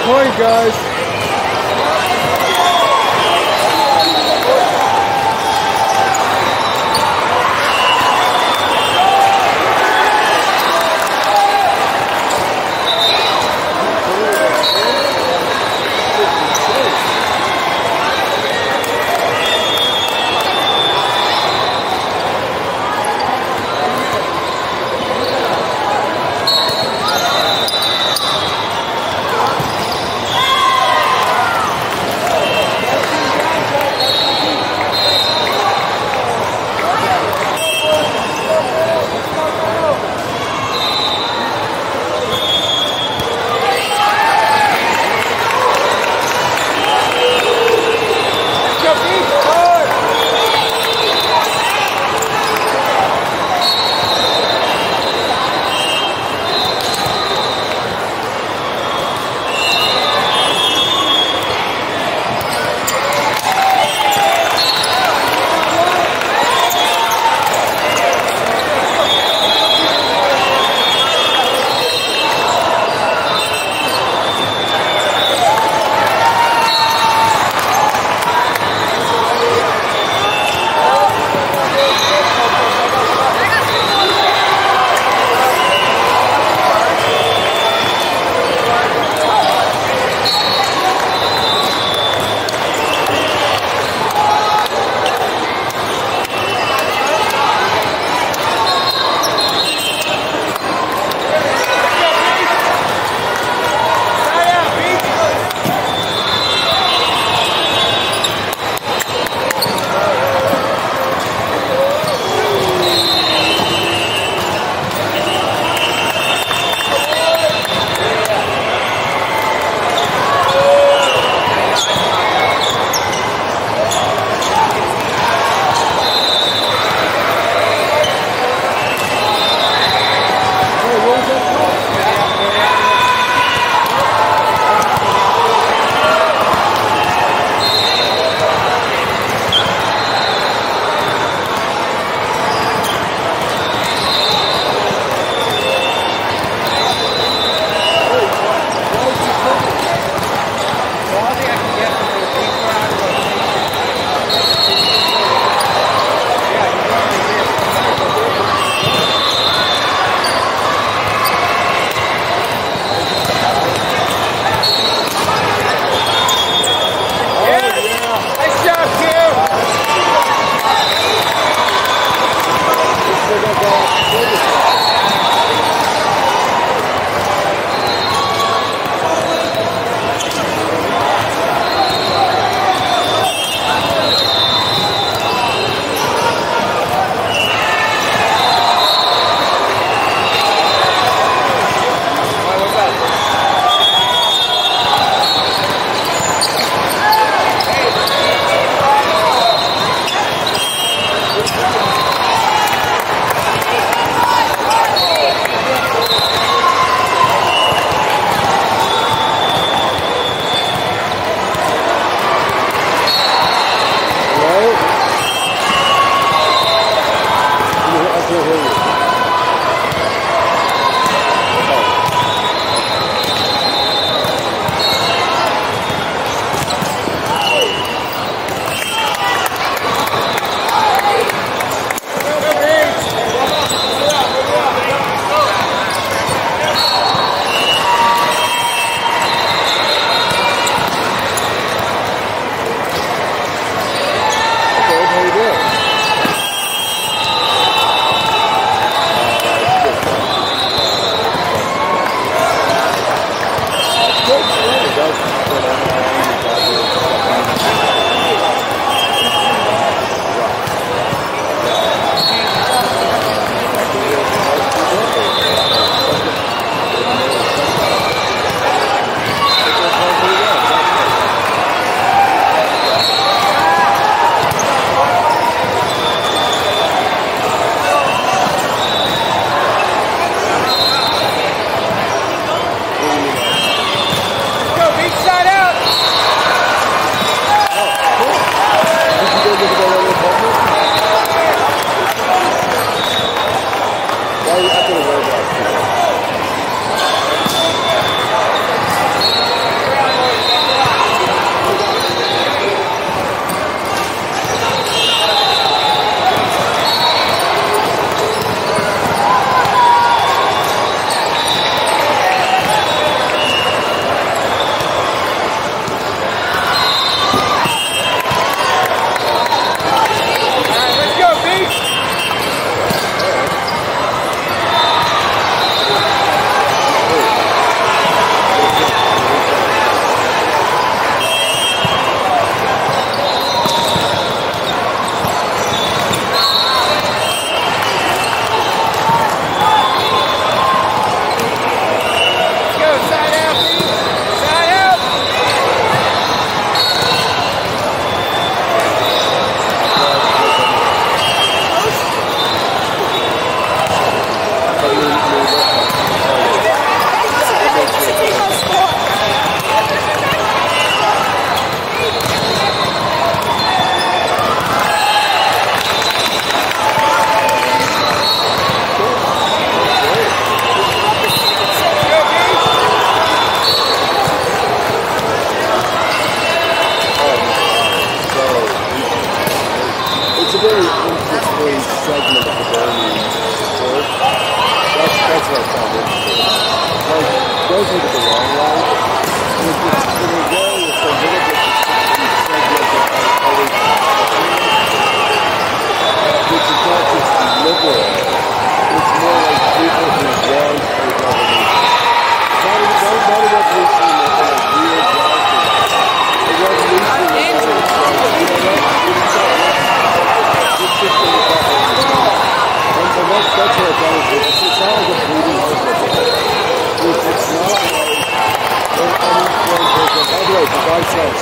point, guys.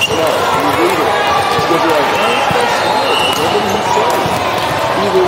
No, you read it. You'll be like, oh, it's that smart. Nobody who said it. Either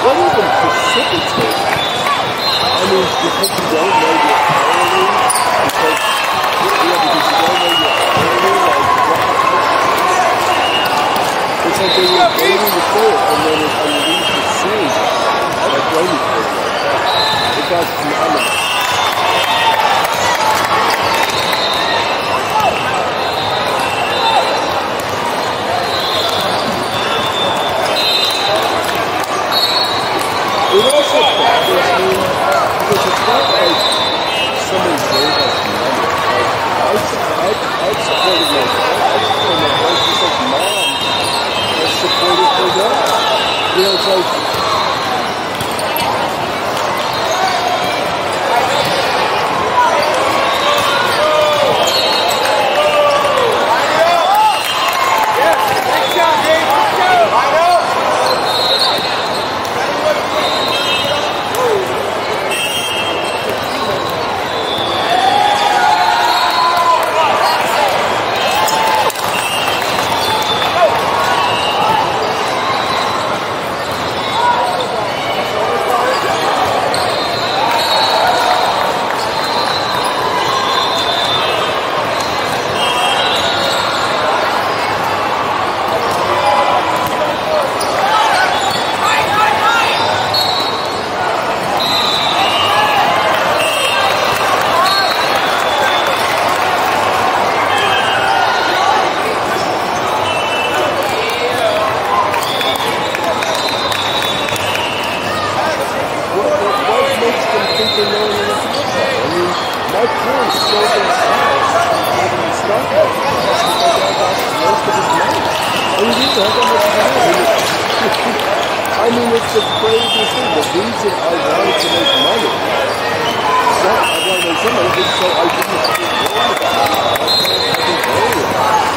what even precipitates? I mean, because you don't know your early, because you don't know your early, it's like they were waiting to play it, and then it unleashed the series. I don't blame you for it. It got phenomenal. It also bothers me because it's not like someone gave us money. Like, I've supported my friends just like mom has supported her dad. You know, it's like, I mean, it's the craziest thing. The reason I wanted to make money, it's not I wanted to make some money, it's so I didn't have to worry about it. I didn't worry about it.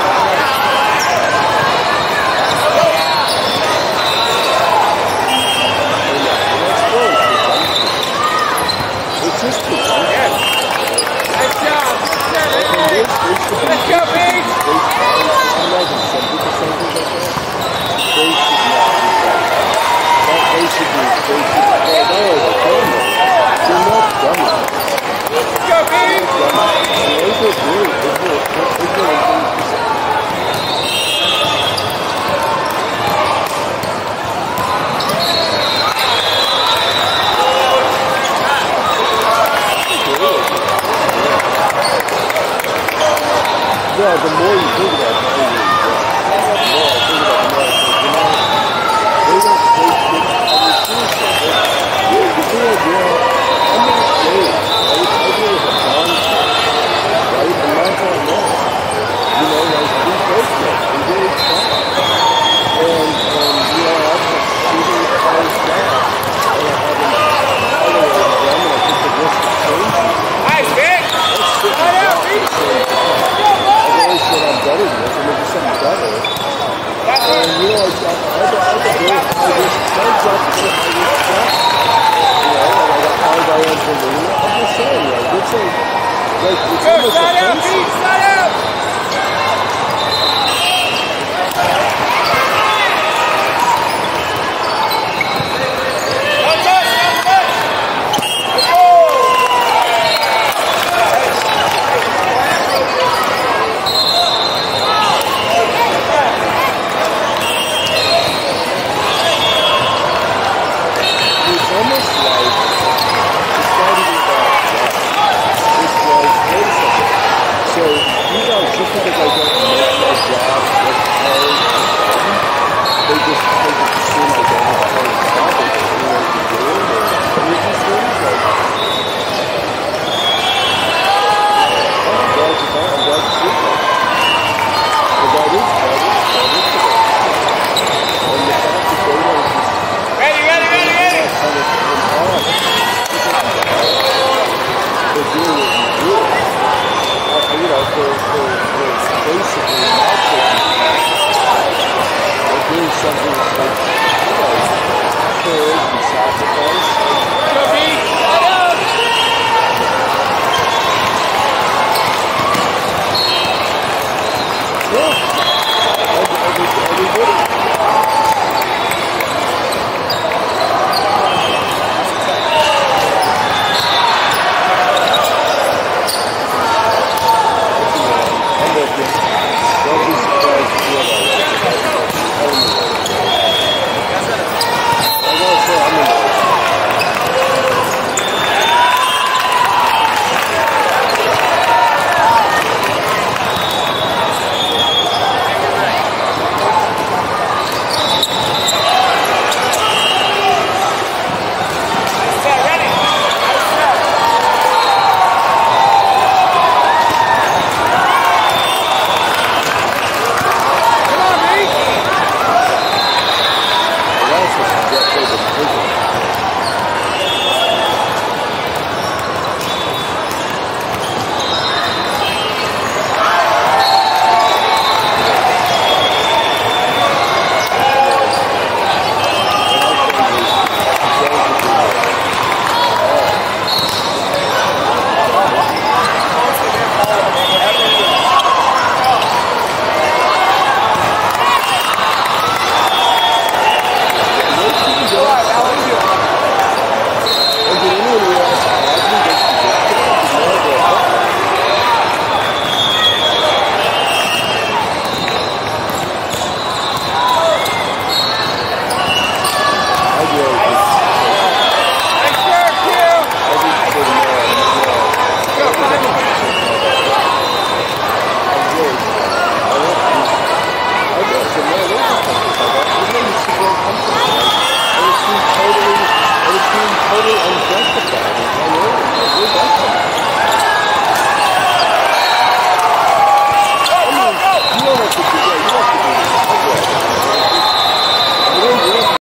It's just presumption. Nice job. Let's go, Pete. I imagine some people say things like that. They should not be done. They should be, you're not done with it. Let's go, Pete. Yeah, the more you think about it, the more I think about it, the more I think, they don't take it, I'm not afraid, I deal with a contract, right, and that's all I know, you know, like, we both know, we really try, and you know, I've had shooting cars down, and I haven't, I don't know, and I think the risk is crazy. Nice, Vic! Right out, Pete! That I'm better than this, and there's just something better. And you know, I just turns out to be a high risk stuff. You know, and I got high by Angelina. I'm just saying, like, it's a, like, it's almost offensive. Slide out, Pete! Slide out!